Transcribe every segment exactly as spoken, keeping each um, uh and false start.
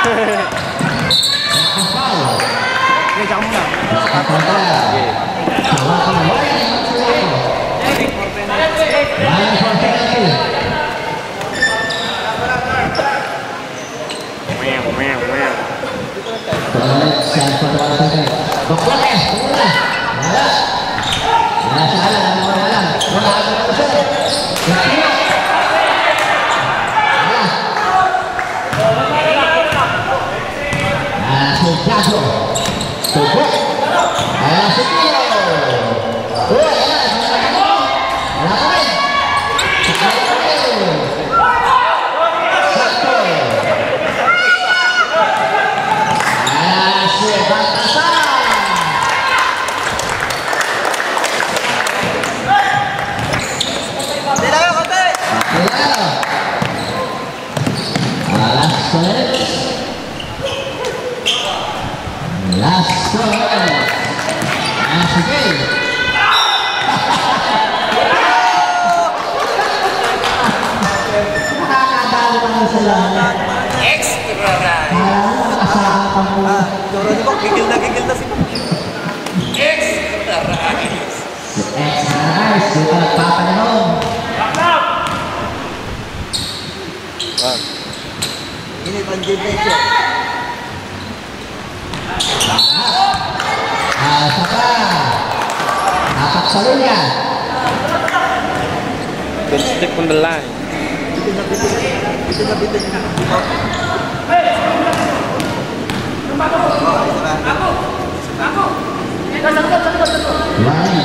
Okay, jangan muna. Meow, meow, meow. Last one. That's okay. Nakakadali naman sila. Extra rice. Nakasama pa mo. Doro ko, gigil na gigil na si Extra rice. Extra rice. Dito nagpapanahon. Init ang gilid siya. Ah, saka. Apat sa lunya. Don't stick on the line. Bitin na bitin. Bitin na bitin. Ako! Ako! Wali.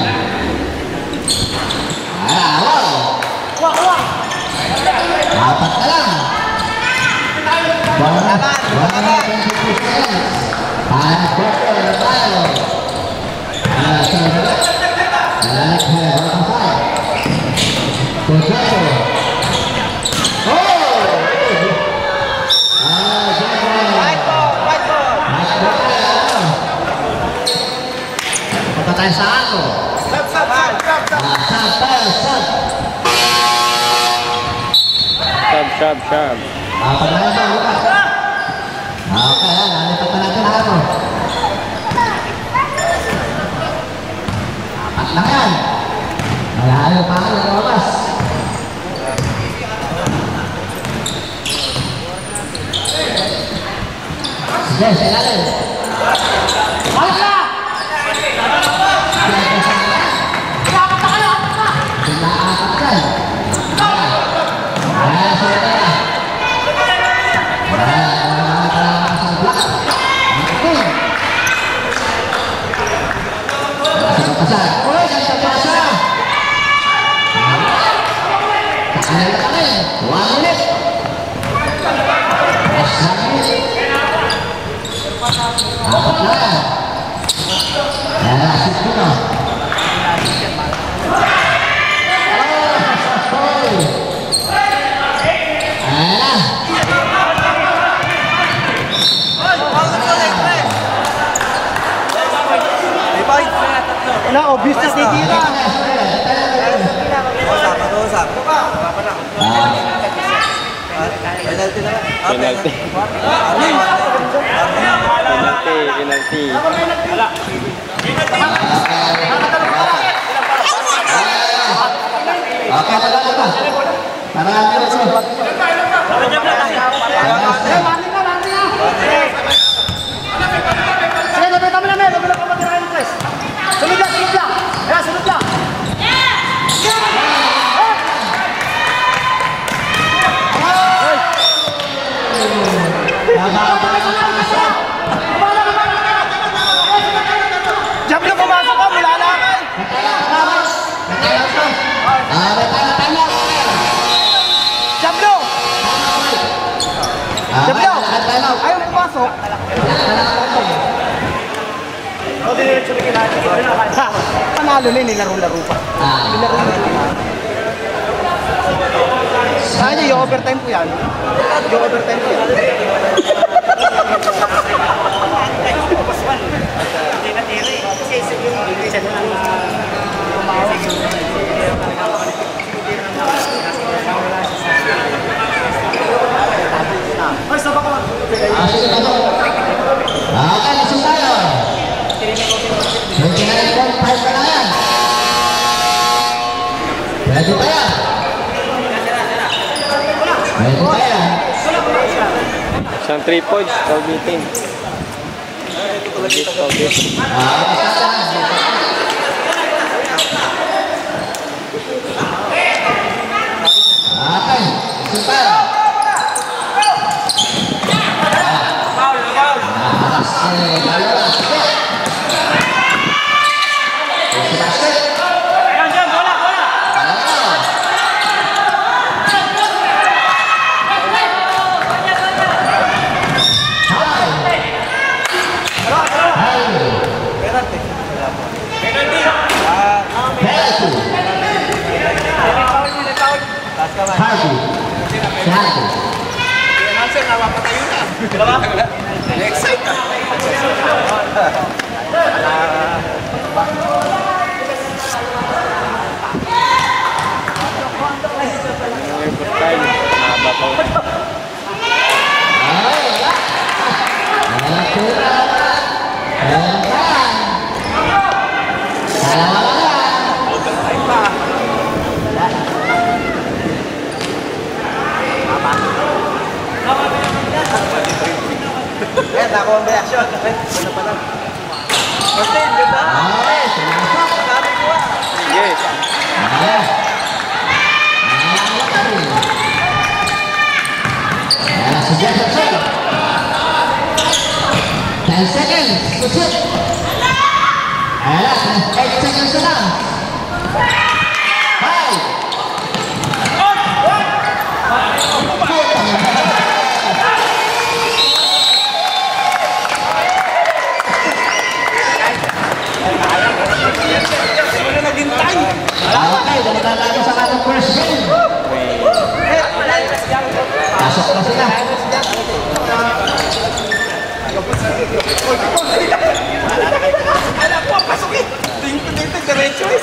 Ah, wow. Wah, wah. Apat na lang. one hundred twenty seconds. Five quarter final. Ah, sorry. Like her, welcome five. Potato. Oh! Ah, Jaguar. White ball, white ball. White ball. Punta tayo sa ako. Stop, stop, stop, stop, stop. Ah, sab tayo, sab. Shab, shab, shab. Ah, paglayan ba, Lucas? Okay, yan. Nalipat na natin ako. Apat lang yan. Malayo pa ako, lumabas. Sige, sige natin. Balik na! Pinaapat na kayo! Pinaapat yan. Ayan, sige na. One minute. Apat na. Ayan, asik dito. Wala, obvious na titira. Usap, usap. Penalty na. Penalty. Penalty, penalty. Okay, wala na ba? Para ano ito? Sige, nabi kami namin. Nabi lang kami namin, Chris. Sunod lang, sunod lang. Ayan, sunod lang. Jump na pumasok ka, mula lang. Jump na! Jump na! Ayaw pumasok. Panalo na yun, nilaro-laro pa. Nilaro na yun. Kaya yung overtime po yan. Yung overtime po yan. Hindi na tiri. Kasi yung isa na lang tumawag. Ay, sabak ka lang. Pwede pa yan. Pwede pa yan. Isang three points, foul meeting. Foul meeting, foul meeting. Ah, basta na. Okay, super. Foul, foul. Nakakas eh, dalawa. Sige. Sige, basket. Ayan, dyan, bola, bola. Dalawa. Harvey. Si Harvey. Hansen, napapatayo na. Excited. Good time. Mahaba pa. Ay, wala. Walang pera. Walang pan. Dalawa lang. Eh, nakuha ang reaction. Eh, ano pa lang. Martin, ganda. Ay, sumasok. Sabi ko ah. Yes. Ayan. Ayan, suggestion. ten seconds. Susit. Ayan, eight seconds na lang. Five. Okay, dalitan natin sa ating first game. Pasok na sila. Alam ko, pasukin. Tingin ko dito, diretso eh.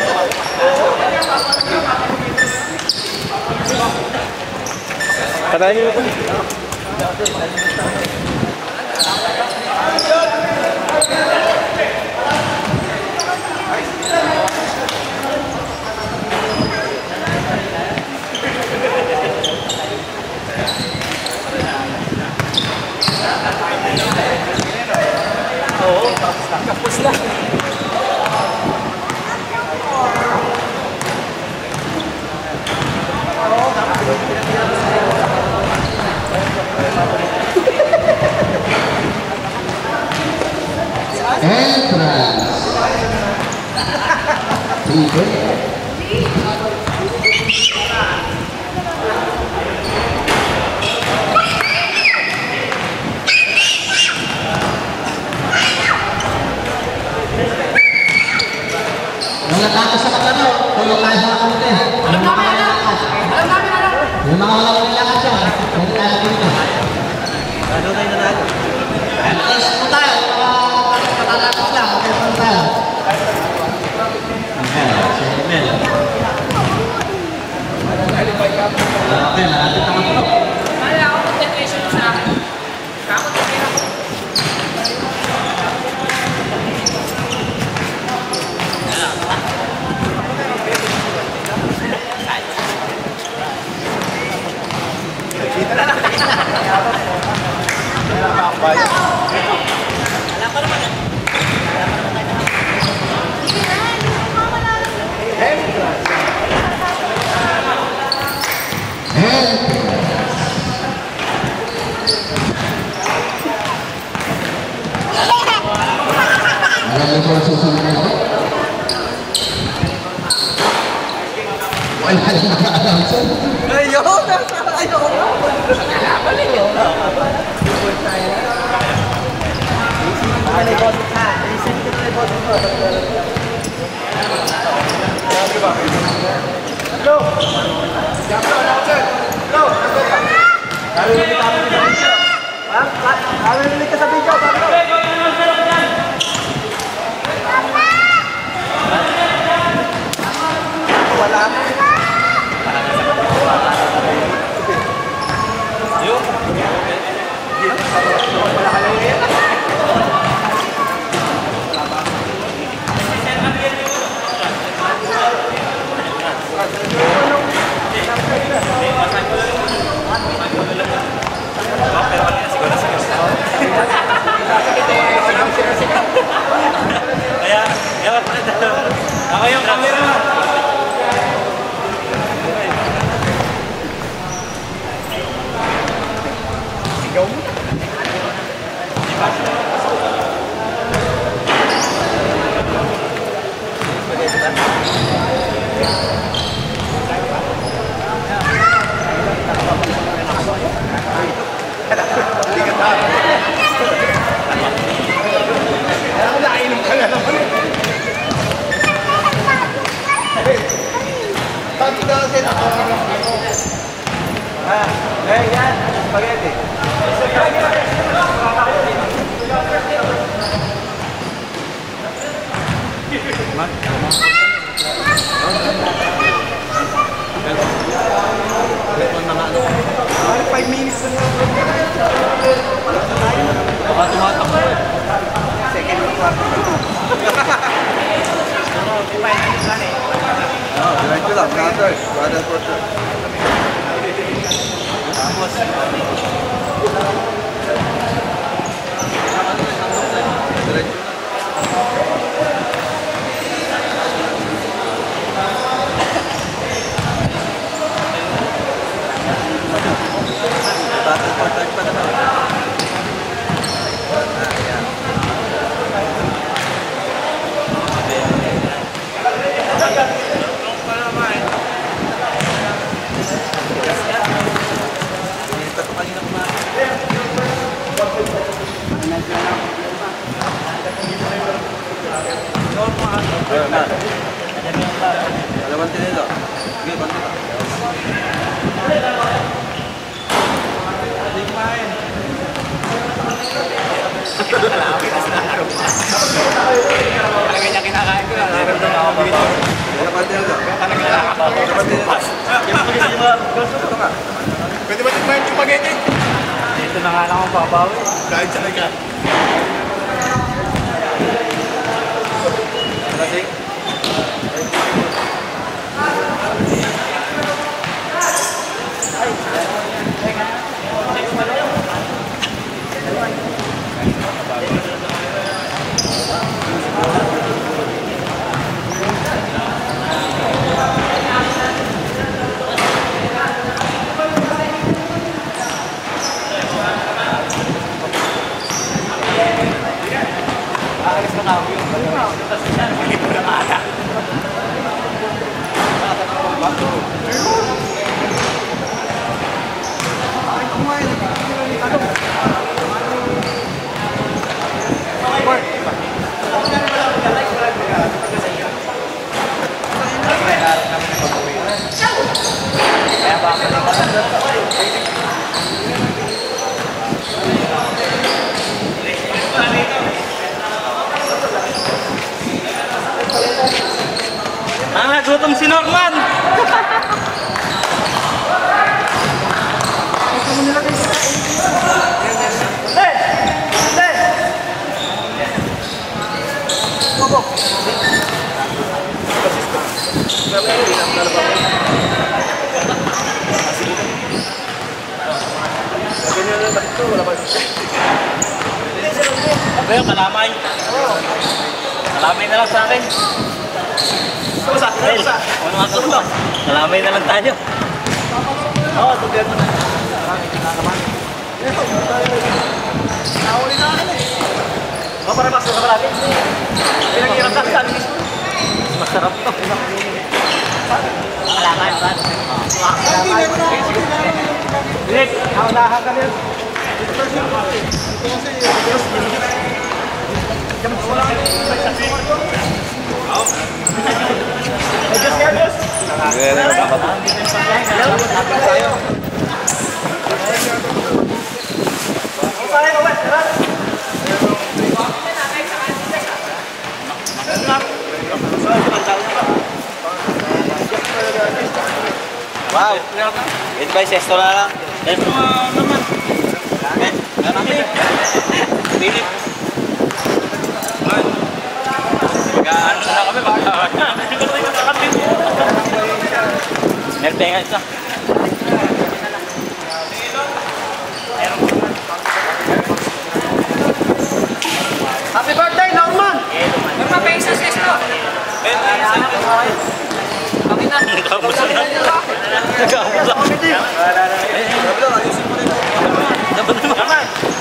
Patayin mo po. Oo, tapos na. Entrance. Tiga. Yung natakas sa katlaro, tulong tayo sa kakamute. Yung mga nalakas. Yung mga walang nalakas yan. Pwede tayo dito. Ano tayo nanalo? Test mo tayo. Mga katalakas lang. Okay po tayo. Okay, si Emel. Okay, malapit naman ito. Kaya ako concentration mo sa akin. Kako din ako. Kita na lang. Alam ko naman. Alam niyo po ang susunod na ito? Wala na nakaalam sa Ayun! Ayun! Kami ka sa video, wala. Yung? Wala ka lang yan. Kaya, ako yung camera. Sigaw mo. Nainom ka na naman. Sabi ka kasi na. Ah, eh yan, spaghetti. five minutes na lang. Baka tumatakbo eh. Second or quarter. five minutes lang eh. Oo, diretso lang. Quarter. Quarter quarter. Tapos. Diretso lang. Quarter quarter pa naman. Alaman din ito. Sige, bantu ka. Hindi kumain. Talaga niya kinakain ko. Nararamdaman ako dito. Alaman din ito. Alaman din ito. Ito nga. Pwede ba tigmahin yung spaghetti? Ito na nga lang ang papawi. Kahit sa naga. Kasi? Ang nagutom si Norman! Ano yung kalamay? Kalamay na lang sa akin. Kusa, kusa. Ano nga kusa? Kalamay na lang tayo. Oo, tugyan mo na. Maraming kinakaman. Nakahuli na ako eh. O, para bakso ka marami. Pinag-iirap sa akin. Masarap to. Kalamay, kalamay. Direk, naunahan ka rin. Wow! Advice, esto na lang. Esto naman. Eh, namin. Philip. Mag-ano na kami, baka. Nerpengan ito. Nagkamusa na. Nagkamusa. Dapat naman.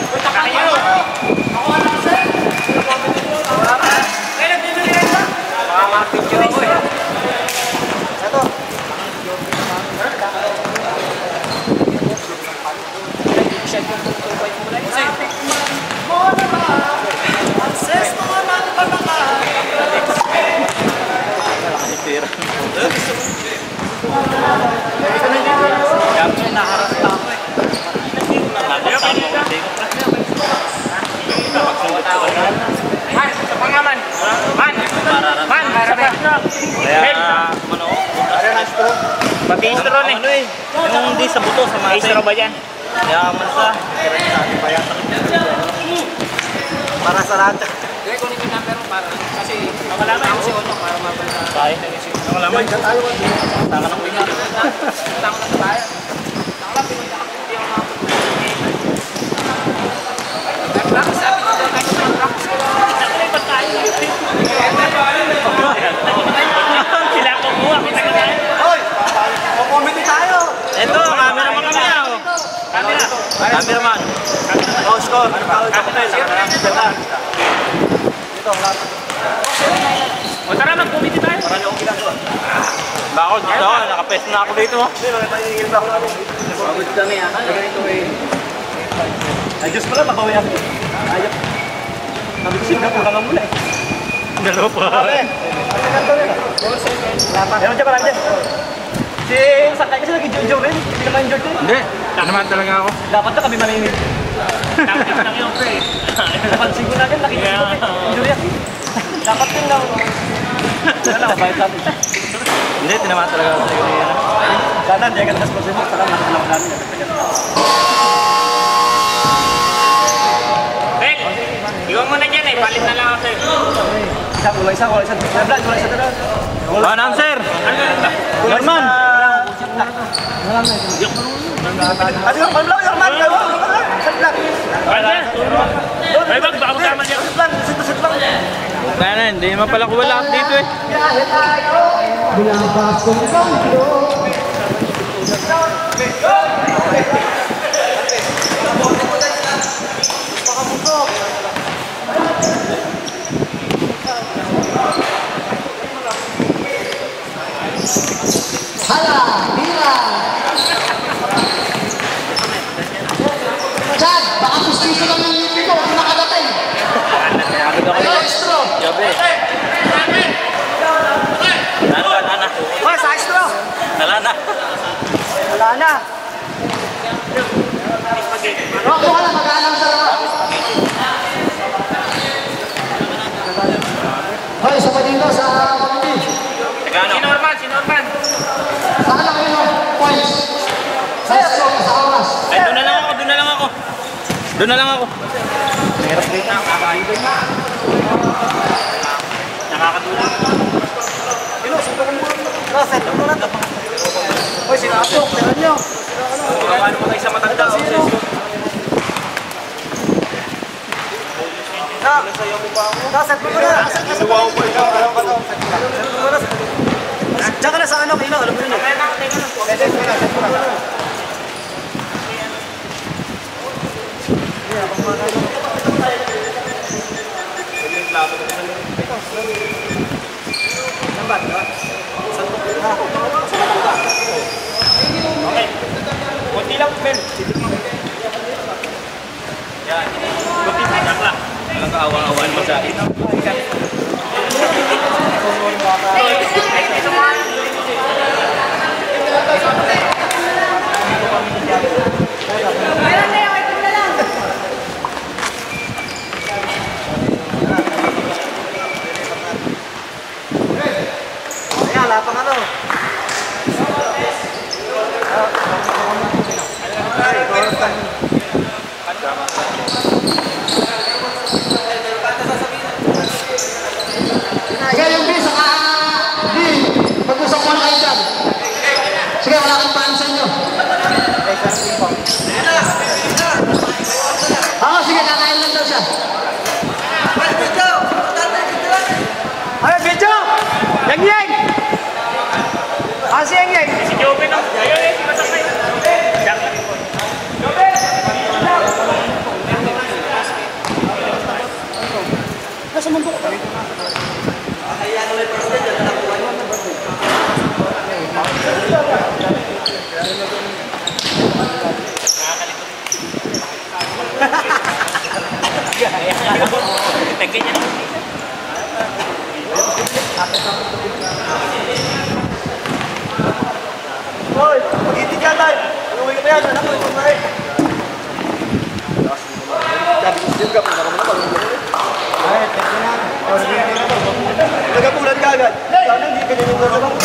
Pati istro eh. Ano eh? Yung hindi sa buto, sa mga Istro ba yan? yaman sa. Para sa lahat. Kaya kunin ko number para kasi makalaman ako si Ono para mabala. Kaya na yung sino. Makalaman. Tayo. Tama ng pinga. Tama na tayo. Tama pinga. Hindi ako makapagpunin. Practice sabi ko daw tayo mag-practice. Nakalipat tayo. Sila ko buha. Kita ka tayo. Hoy! Kukomiti tayo. Ito, camera man kami ah. Camera. Camera man. Oh, score. O tara, mag-committee tayo. Marami akong ginagawa. Bakit dito, nakapes na ako dito. Pagod kami ah. Ganito eh. Ay, Diyos pala, mabawi ako. Ayok. Sabi ko, Singapore ka muna eh. Dalawa pa. Ewan dyan, parang dyan. Si Sakay kasi nag-jojo rin. Hindi naman yung George eh. Hindi, naman talaga ako. Dapat na kami maninit. Taktik lang yung pre. Napansin ko na din, nakikita ko eh. Injury ako. Dapat din lang. Wala lang, bayad natin. Hindi, tinamaan talaga ako sa'yo niya. Sana, hindi agad nas mo. Saka nakakalaman namin. Ben, iwan mo na dyan eh. Palit na lang ako sa'yo. Isa, wala isa, wala isa. Wala isa, wala isa. Oh, announcer! Norman! Ano yung pablaw, yung man? Ano? Ay, bag, baka magkaman niya. Sit lang, Kaya na, hindi naman pala kuwala dito eh. Binabas ko ito. Hala, bilang. Chad, baka pustiso lang yung U P ko, hindi nakadating. Maestro. Yabe. Nana, nana. Mas, maestro. Nala na. Wala na. Roko ka na, mag-aalam sa laro. Hoy, isa pa dito sa committee. Nagano? Si Norman, si Norman. Saan lang kayo? Points. Sa stroke, sa oras. Ay, doon na lang ako, doon na lang ako. Doon na lang ako. Mahirap din na, kakaibay na. Nakakatulog. Pino, suntukan mo. Raset, ano na ito? Hoy, sinapok, tira nyo. Ano mo tayo sa matanda? Sino? Raset mo na. Luwa ko po ikaw, alam ka daw. Diyan ka na sa ano, Kino, alam mo nyo. Set mo na, set mo na. Okay. Kunti lang, Ben. Yan. Kunti lang lang. Walang kaawa-awaan mo sa akin. Ayan, lapang ano. Sige, yung B, saka B. Pag-usap mo na kayo dyan. Sige, wala ka Kasi ang yan. Si Joven ang... Ayun eh, si Masakay. Jack. Joven! Nasa mundo ko. Kaya na may first day, dyan na nakuha yun. Hoy, mag-itig ka tayo. Inuwi ka pa yan, anak ko, ito na eh. Sabi ko siya ka, pag nakamana pa, ay, teka na. Nagapulan ka agad. Sana hindi ka nyo nung nasa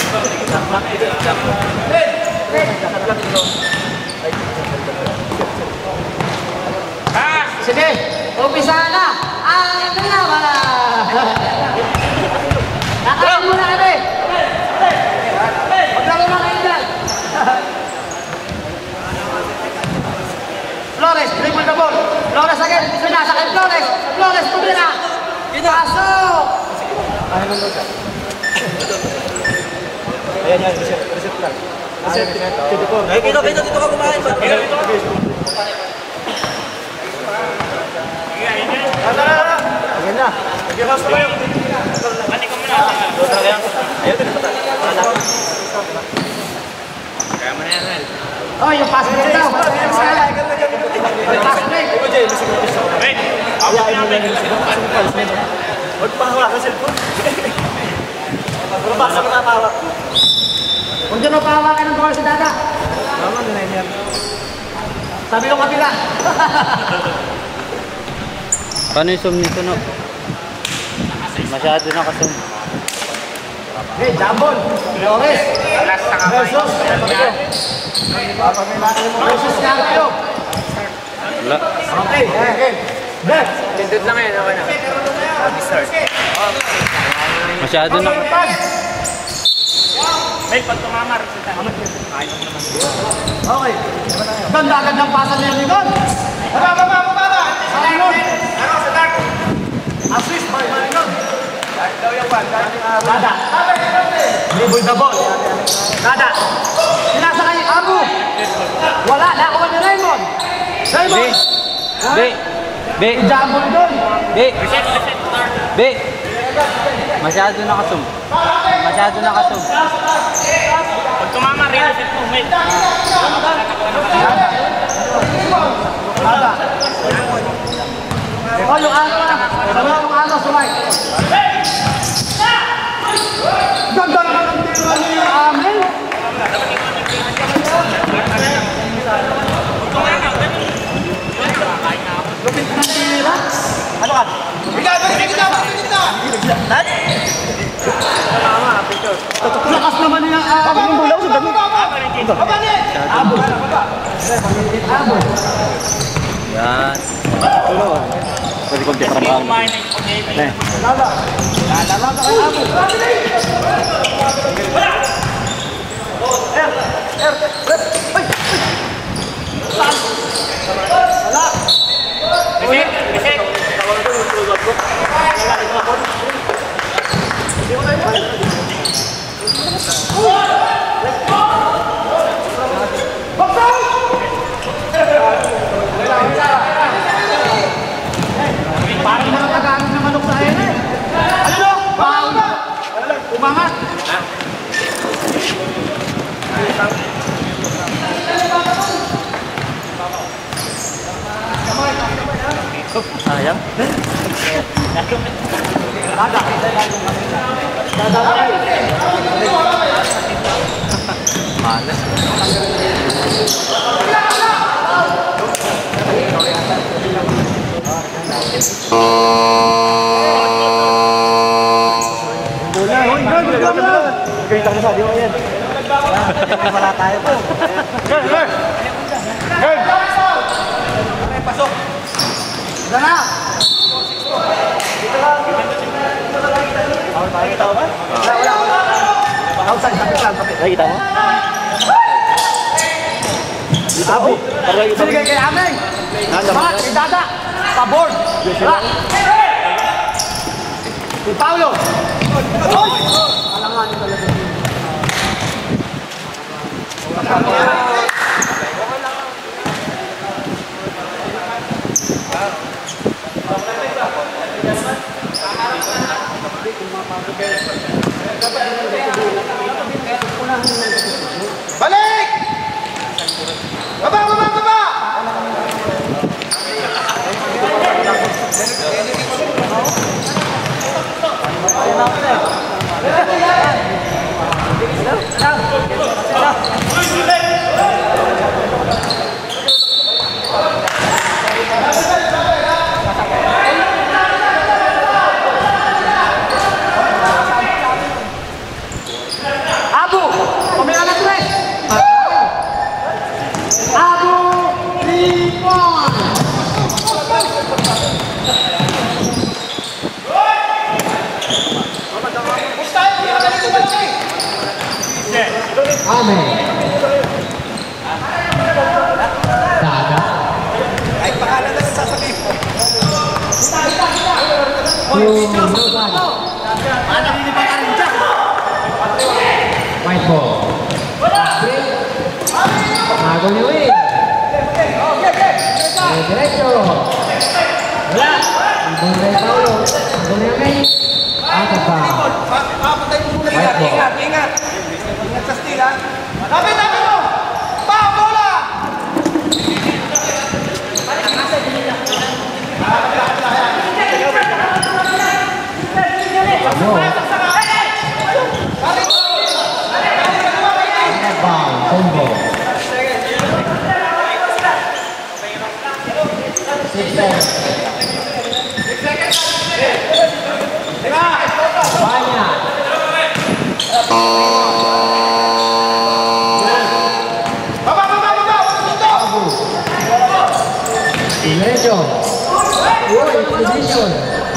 Ah, sige, umpisa na. Ang dalawa. Nakain muna kami. Huwag lang mga kailan. Flores, dribble the ball. Flores again, sinasakit Flores. Flores, tumira. Pasok. Ayan yan, reset, reset lang. Reset, dito po. Ay, kito, kito, dito ka kumain. Tara, tara. Ayan na. Nag-house na kayo. Mati ko muna. Ayaw, dito pa. Kaya mo na yan, Mel. Oh, yung pass break daw. Yung pass break. Wait. Ayaw mo na yung huwag pahawa ka cellphone. Huwag pa sa matatawa. Huwag dyan mapahawakan ng goal si Dada. Tama na na yan. Sabi ko kapila. Paano yung zoom nito, no? Masyado na ka-zoom. Okay, jambon. Flores. Versus. Versus Scorpio. Wala. Okay, okay. Back. Tindot lang yan, okay na. Start. Masyado na ka. May pag tumamar. Okay. Ganda-ganda ng pasa niya Lingon. Baba, baba, baba. Sa Lingon. Ano, sa dark. Assist by Lingon. Dark daw yung one. Dada. Dribble the ball. Dada. Sinasa kay Abu. Wala, nakuha ni Raymond. Raymond. Be. Be. Jambon doon. Be. Be. Masyado na ka-zoom. Masyado na ka-zoom. Pag tumamar, reset mo. May. Dada. Oh, yung ano na. Sabi yung ano, sumay. Ganda naman ang tira ni Amel. Lupit ng tira. Ano ka? Bigla, bigla, bigla, bigla. Lahat? Lakas naman niya. Abang yung bulaw sa dami. Abo. Abo. Yan. Pwede kong tira ba? Eh. Lala. Lala ka kay Abo. Er, er, er. Ay, ay. Wala. Reset, reset. Parang mga tagaan na manok sa ayan eh. Ano no? Baon. Umangat. Sayang. Dada. Dada. Malas. Ganyan tayo sa di mo yan. Wala tayo po. Girl, girl! Girl! Pasok! Dada na. Dito lang. Ako tayo kita ba? Wala, wala, wala. Outside, kapit lang, kapit. Nakikita mo? Abo. Sige kay Ameng. Bakit? Kay Dada. Pa-board. Wala. Si Paulo. Oy! Alangan niyo talaga. Balik! Baba, baba, baba! Abu, pemain anak tres. Abu, Limon. Amin. Daga. Kahit pangalan na sasabihin mo. Tulugan. White ball. Mago ni Win. Diretso. Wala. Ibon na yung Paulo. Ibon na yung May. Ata pa. Papatay mo muna White yan. ball. Ingat, ingat. Ingat sa steal, ha? Lapit, lapit mo! Pa, bola! Ano? Ball, combo. Six seconds. Banyak. Baba, baba, baba! Dito! Diretso. Uy, position.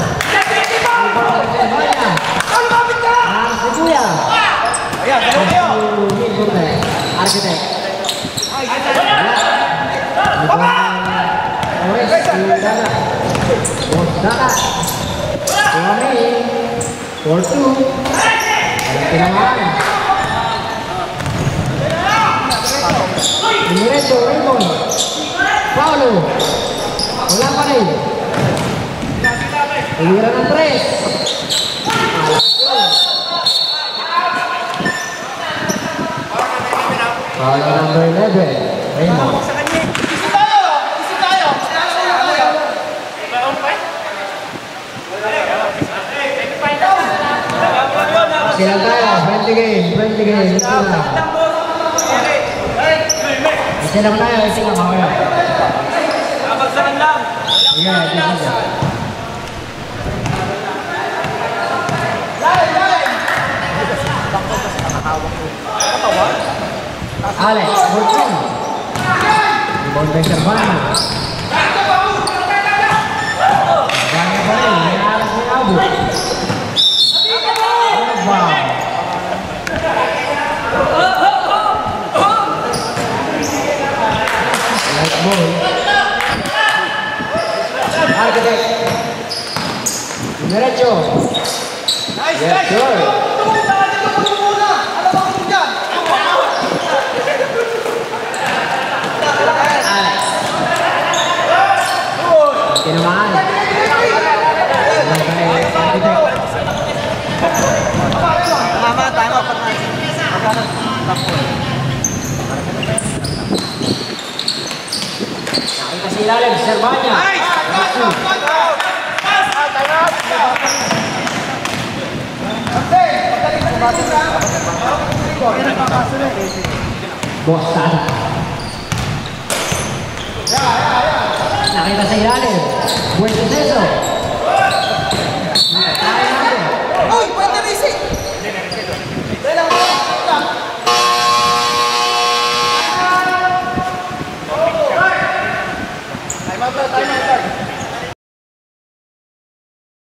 Banyak. Lumapit ka! Ah, si Kuya. Ayan, dalawa kayo! Arkitek. Baba! Oris, Dana. Bos Dana. Kami. four two. Walang tinamaan. Diretso, Raymond. Paulo. Wala pa rin. Piliran ng tres. Paulo number eleven. Raymond. Isip tayo! Isip tayo! Silang tayo. Friendly game. Friendly game. Ito na. Silang tayo. Silang mamaya. Kabagsakan lang! Sige, ito siya. Alex, Burton. Ibon by Servana. Gana pa rin, may alas ng Abu. Wow. Light ball. Arkitek. Diretso. Nice, Yes, nice! sir. Tumuna! Tumuna! Ano ba kung dyan? Alex. Tinamaan. Tama, tama. Nakita si ilalim, Servania. Nice! Pass, pass, pass! Pass! Time out! Bos Dana. Nakita sa ilalim. Buen suceso.